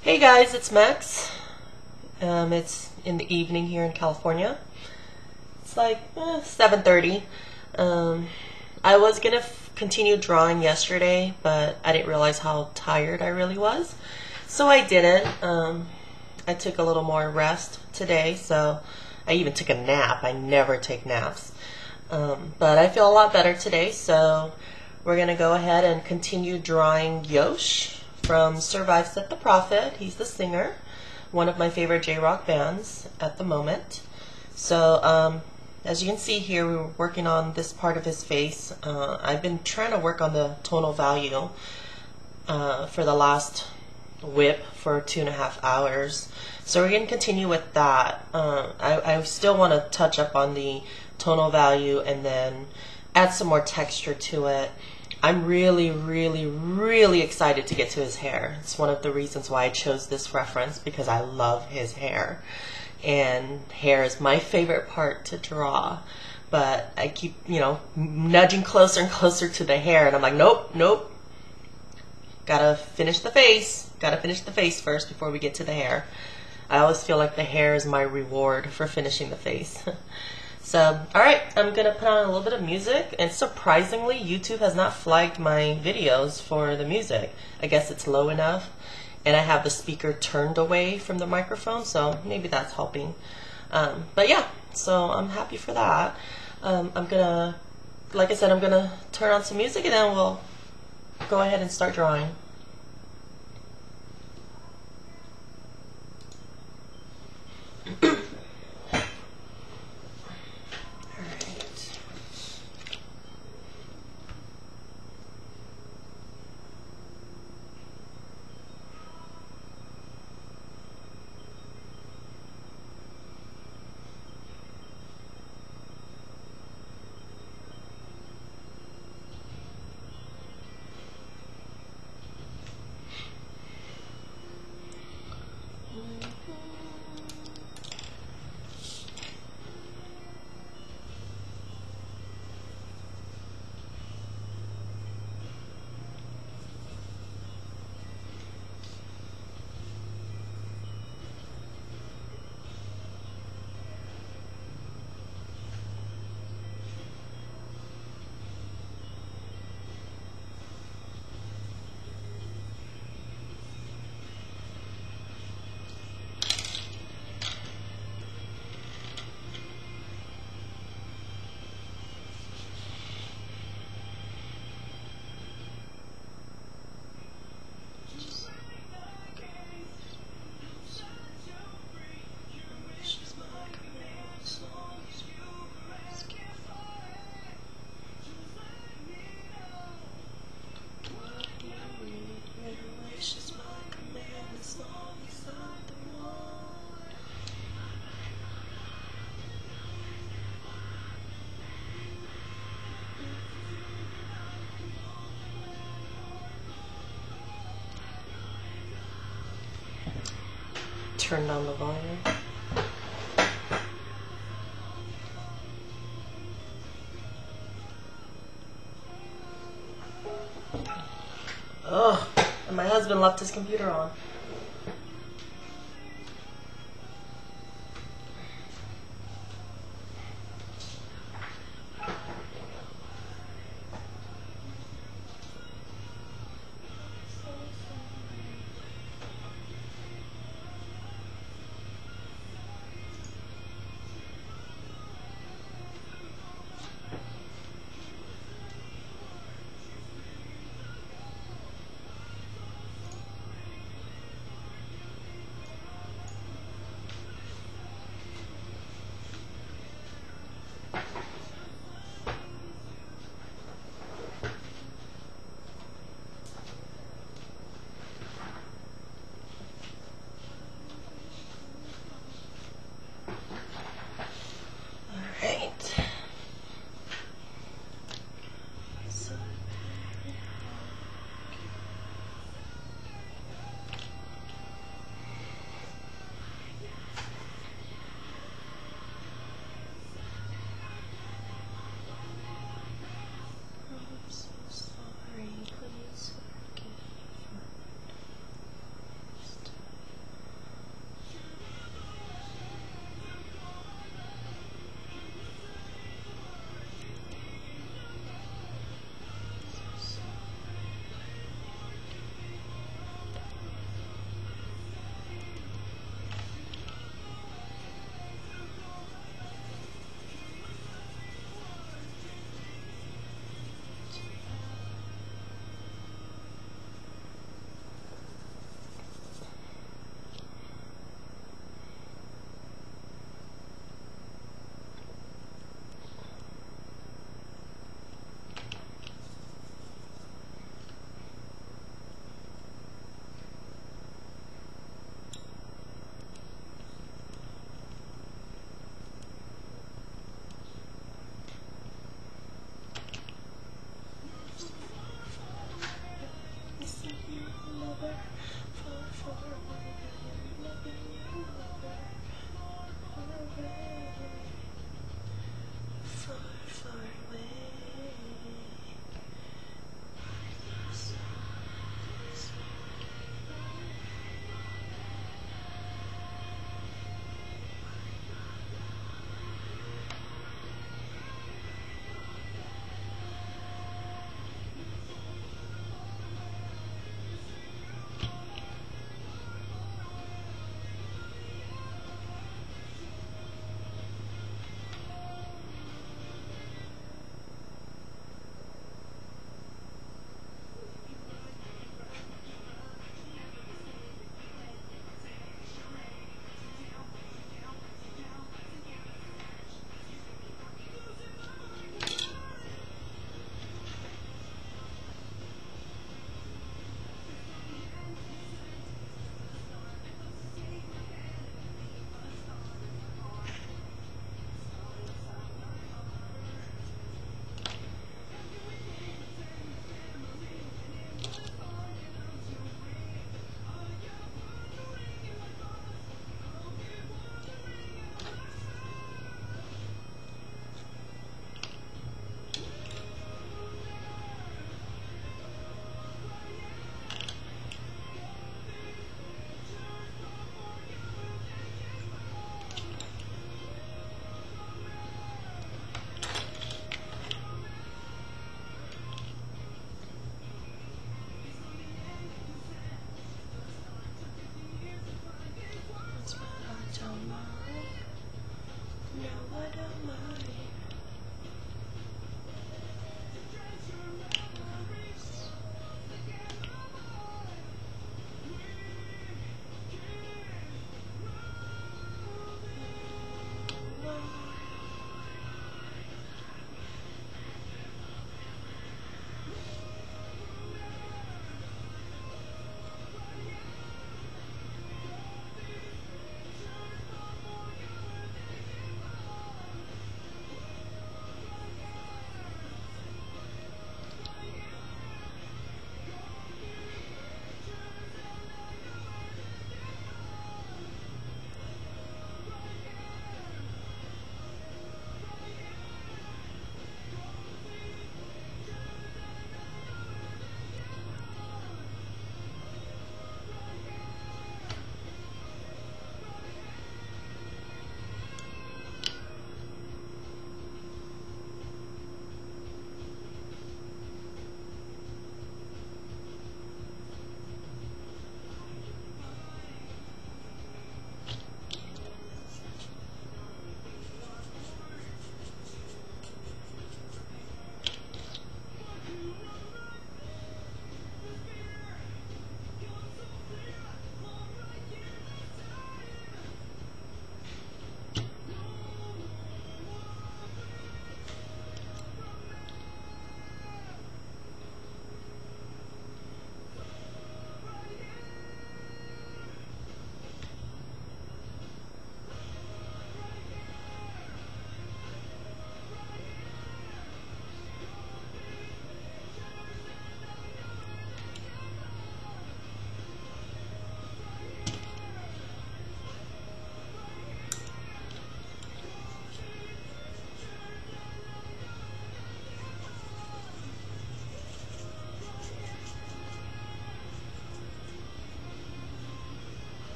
Hey guys, it's Max. It's in the evening here in California. It's like 7:30. I was gonna continue drawing yesterday, but I didn't realize how tired I really was, so I didn't. I took a little more rest today, so I even took a nap. I never take naps, but I feel a lot better today, so we're gonna go ahead and continue drawing Yosh from Survive Set the Prophet. He's the singer, one of my favorite J-rock bands at the moment. So as you can see here, we were working on this part of his face. I've been trying to work on the tonal value for the last whip for 2.5 hours. So we're going to continue with that. I still want to touch up on the tonal value and then add some more texture to it. I'm really excited to get to his hair. It's one of the reasons why I chose this reference, because I love his hair. And hair is my favorite part to draw. But I keep, nudging closer and closer to the hair, and I'm like, nope. Gotta finish the face. Gotta finish the face first before we get to the hair. I always feel like the hair is my reward for finishing the face. So, alright, I'm going to put on a little bit of music, and surprisingly, YouTube has not flagged my videos for the music. I guess it's low enough, and I have the speaker turned away from the microphone, so maybe that's helping. But yeah, so I'm happy for that. I'm going to, like I said, I'm going to turn on some music, and then we'll go ahead and start drawing. Turn down the volume. Oh, and my husband left his computer on.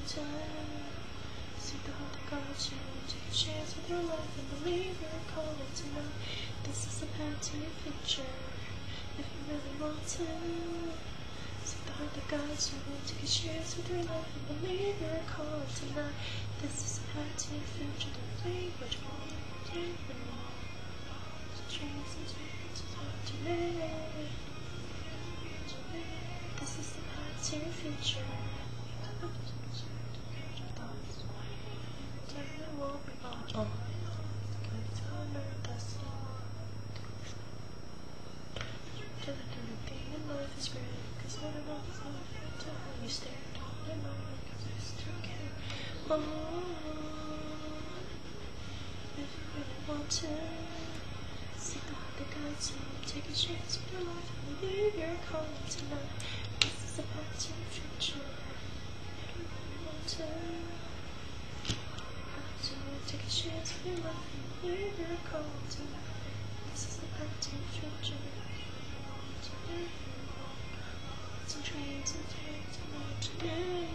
time. See the heart that guides you. Take a chance with your life and believe you're calling tonight. This is the path to your future. If you really want to. See the heart that guides you. Take a chance with your life and believe you're calling tonight. This is the path to your future. Don't think what you want to do. Change is hard to make. This is the path to your future. Oh. Life is great, cause no one knows how you stare at my mind, cause I still can't. Oh, if you really want to, see the heart that guides you. Take a chance with your life and believe you're calling tonight. This is the path to your future. If you really want to, take a chance with your life and believe you're calling tonight. This is the path to your future. Some trains and trains and what today.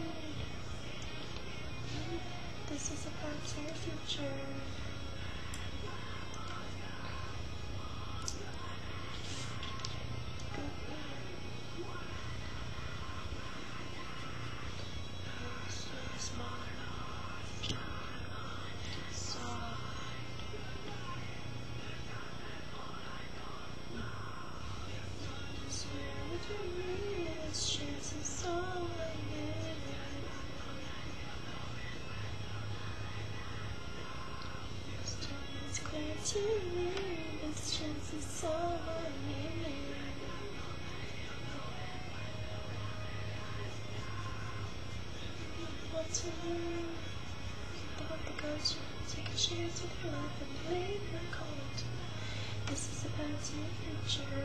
This is the path to your future. To me, this chance is all I need. What to learn? The heart that guides you. Take a chance with your life and believe you're called. This is the path to your future.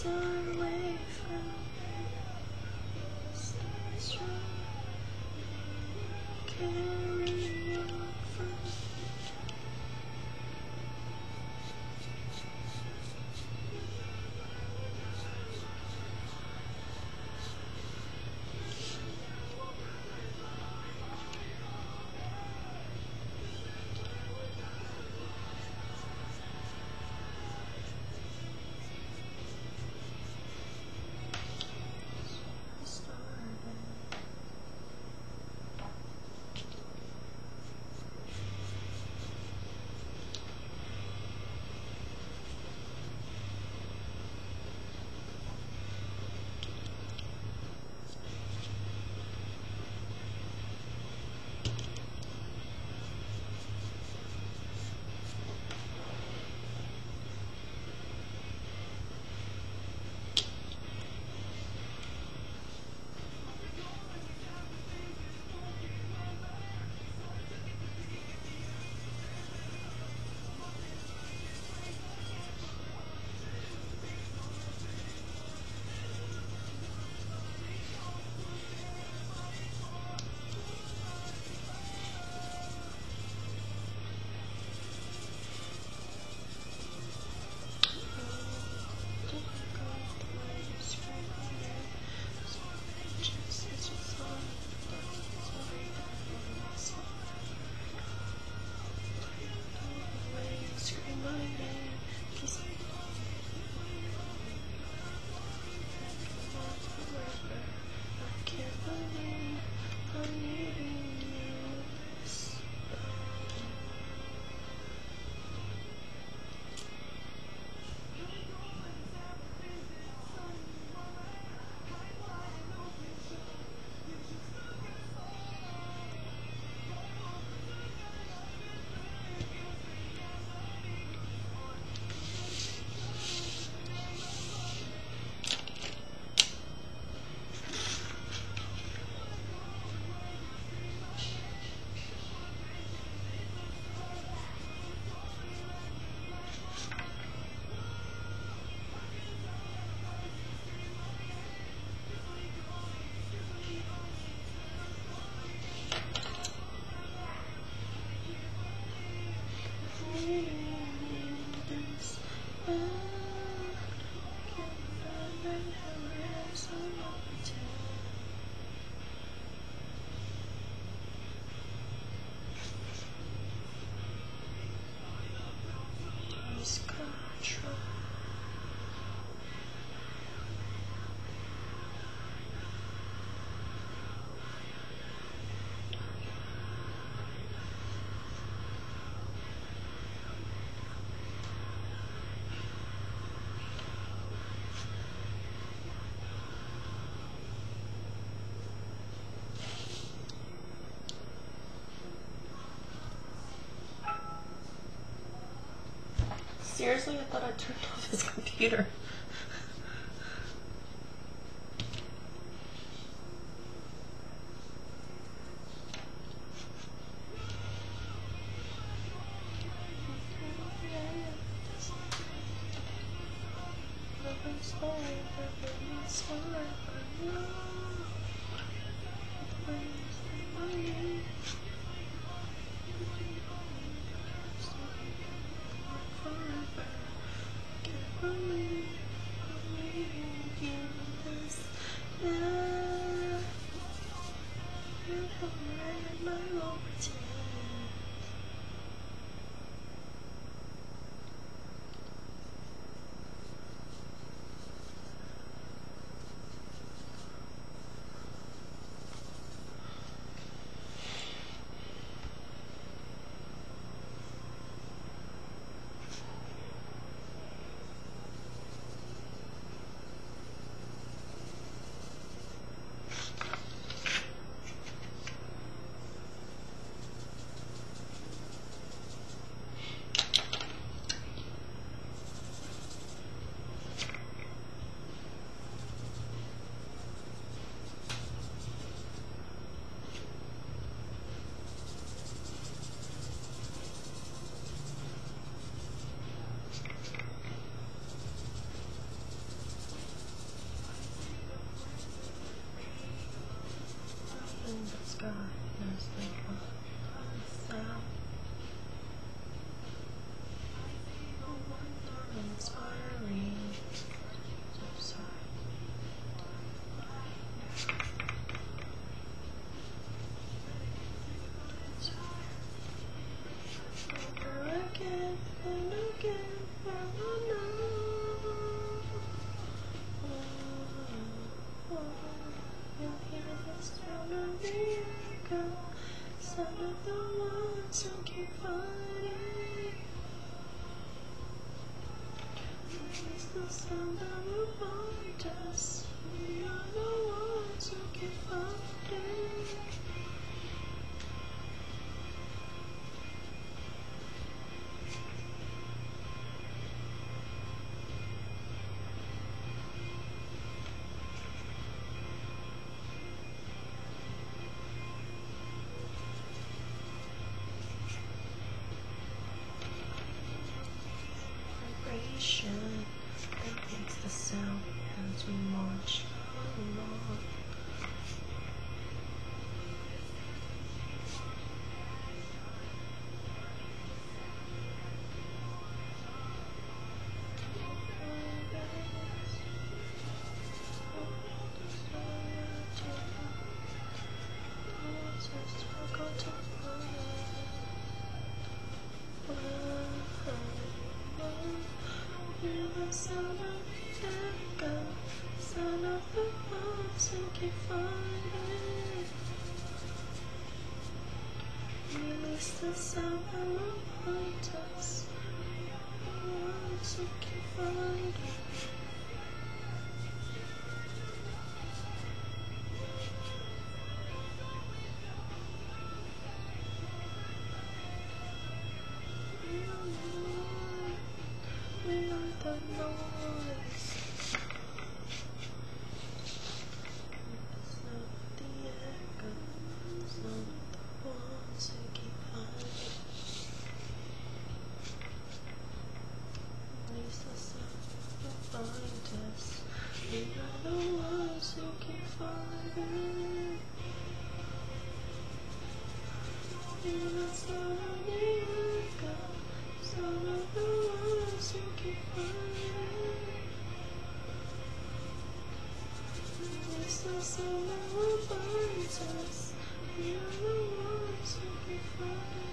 away from stay strong, carry on from Seriously, I thought I turned off his computer. remind us we are the ones who can find it. Vibration that makes the sound as we march along. Sound of echo, sound of the ones who can find it. Release the sound that reminds us, the ones who can find it. We are the noise. It's not the echo, it's not the ones who keep hiding. Release the sound that binds us. We are the ones who keep fighting. It's not the echo, it's not the ones who keep fighting. It's the sound that binds us. We are the ones who keep fighting.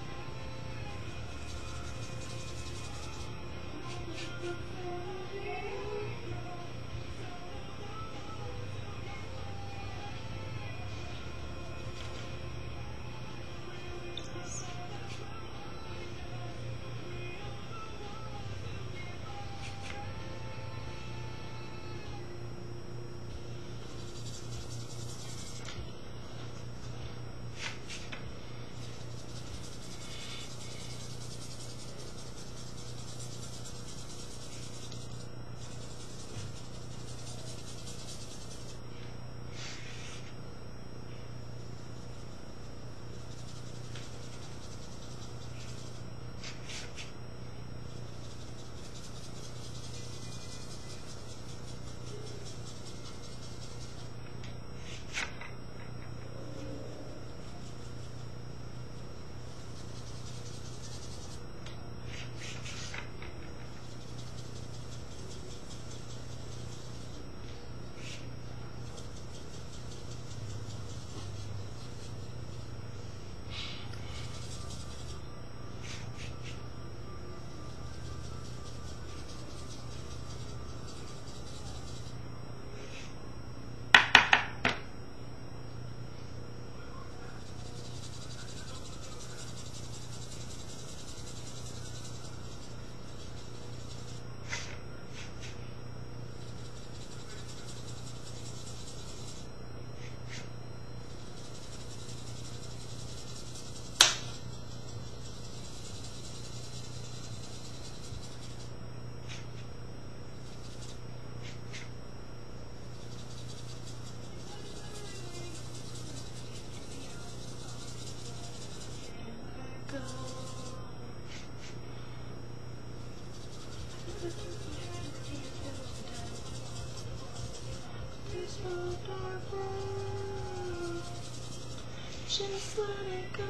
Just let it go.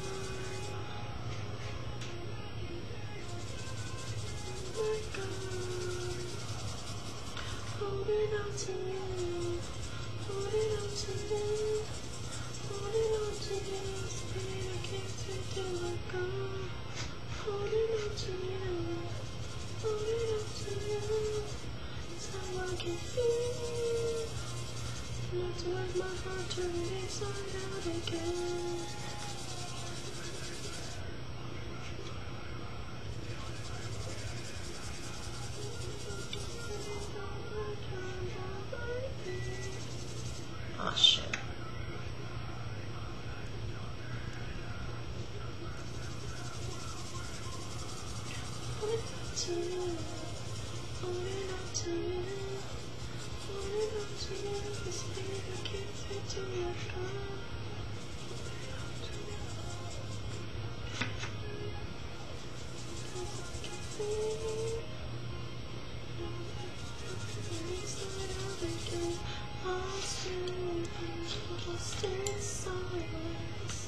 Let go. Holding on to you. Holding on to you. Holding on to you. This pain I can't seem to let go. Holding on to you. Holding on to you. It's how I can feel. Not to let my heart turn inside out again. lost in silence.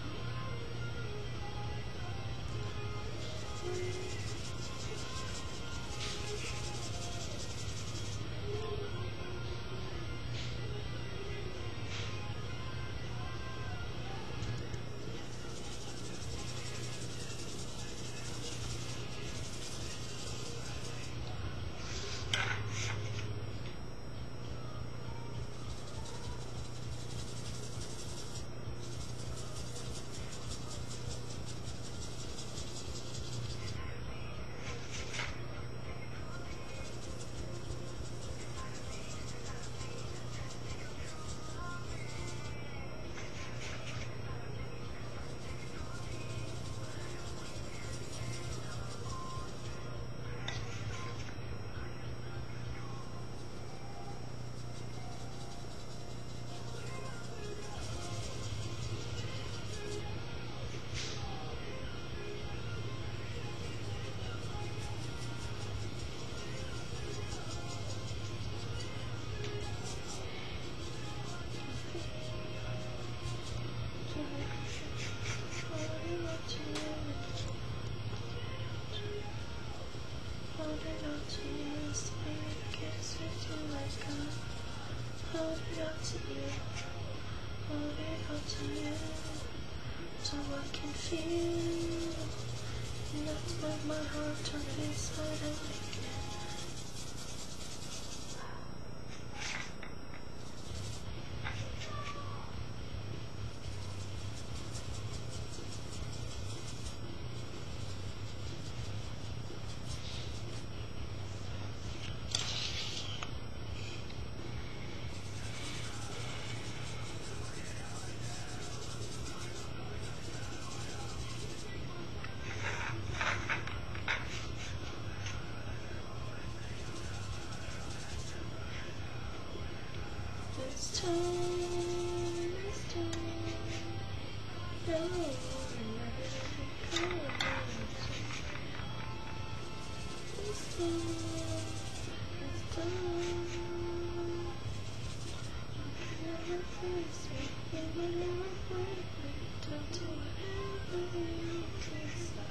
So I can feel that's when my heart turned inside out again. This time, no, I'm not this time, never face me, you will never break me, don't do whatever you decide.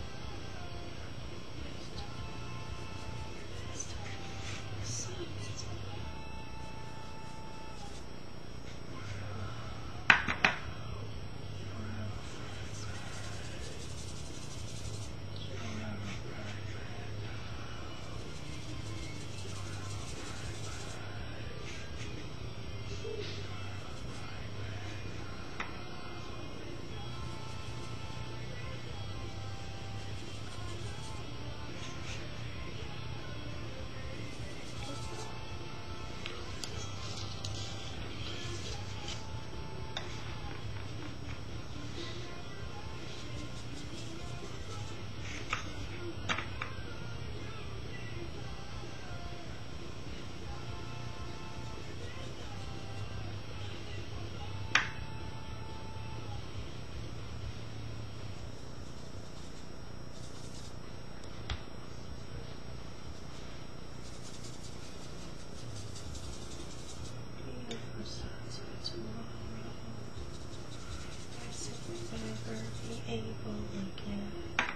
Never be able again.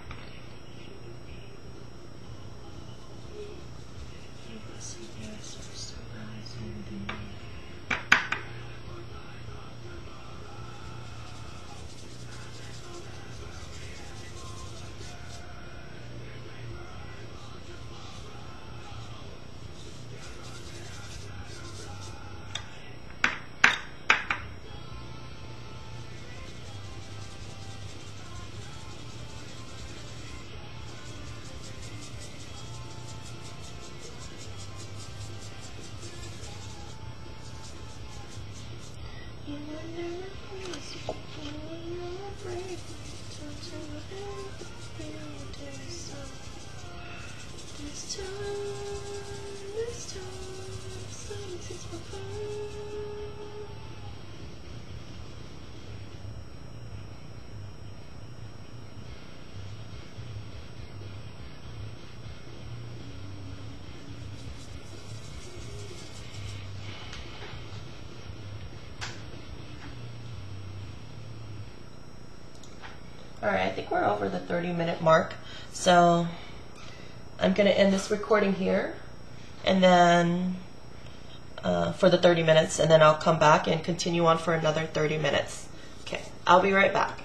You will see the answers to rise in the air. You will never please me, you will never break me, don't you ever feel this song. This time, silence is my friend. Alright, I think we're over the 30-minute mark. So I'm going to end this recording here, and then for the 30 minutes, and then I'll come back and continue on for another 30 minutes. Okay, I'll be right back.